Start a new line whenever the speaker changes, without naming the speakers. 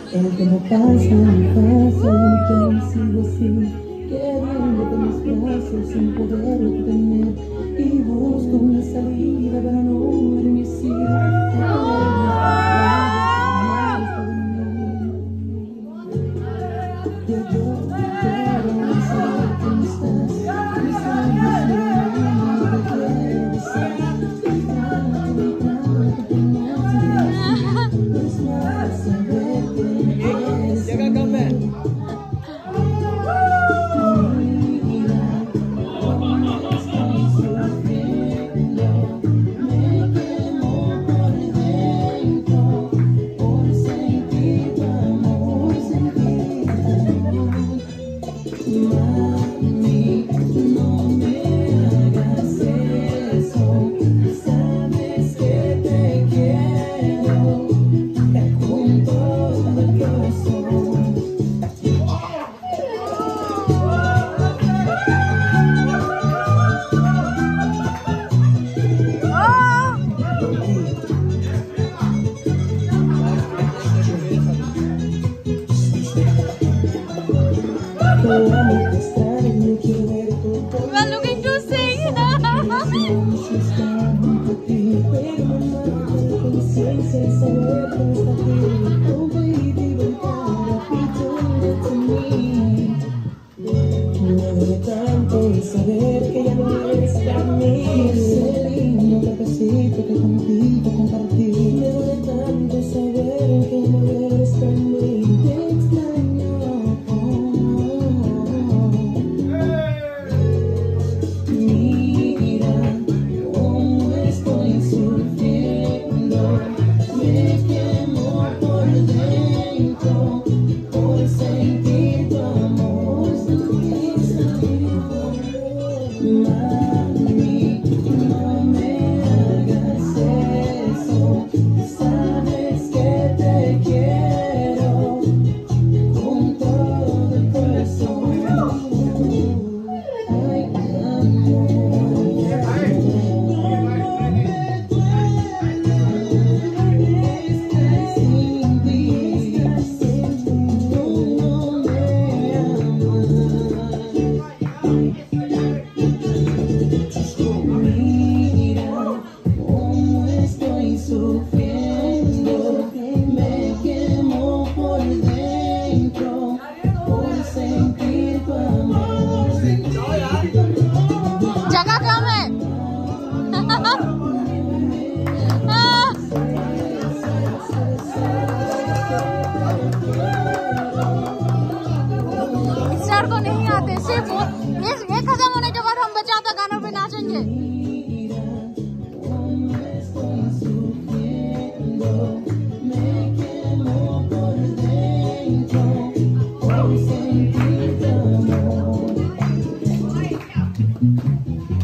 El tiempo pasa y pasa y yo sigo así, queriéndote en mis brazos sin poder tener. Y busco una salida para no morirme así.
You are looking to sing.
Saber que ya no eres para mí. Ese lindo cafecito que contigo compartí. Me duele tanto saber que ya no eres para mí. Te extraño. Mira cómo estoy sufriendo. Me quemo por dentro por sentir tu amor. Mami, no me hagas eso, sabes que te quiero con todo el corazón. Ay, amor, sin ti, tú no me amas. Mira cómo estoy sufriendo, me quemo por dentro por sentir tu amor.
जगह कम है. स्टार को नहीं आते, सिर्फ ये खत्म होने के बाद हम बचाता गानों पे नाचेंगे.
Me quemo por dentro por sentir tu amor.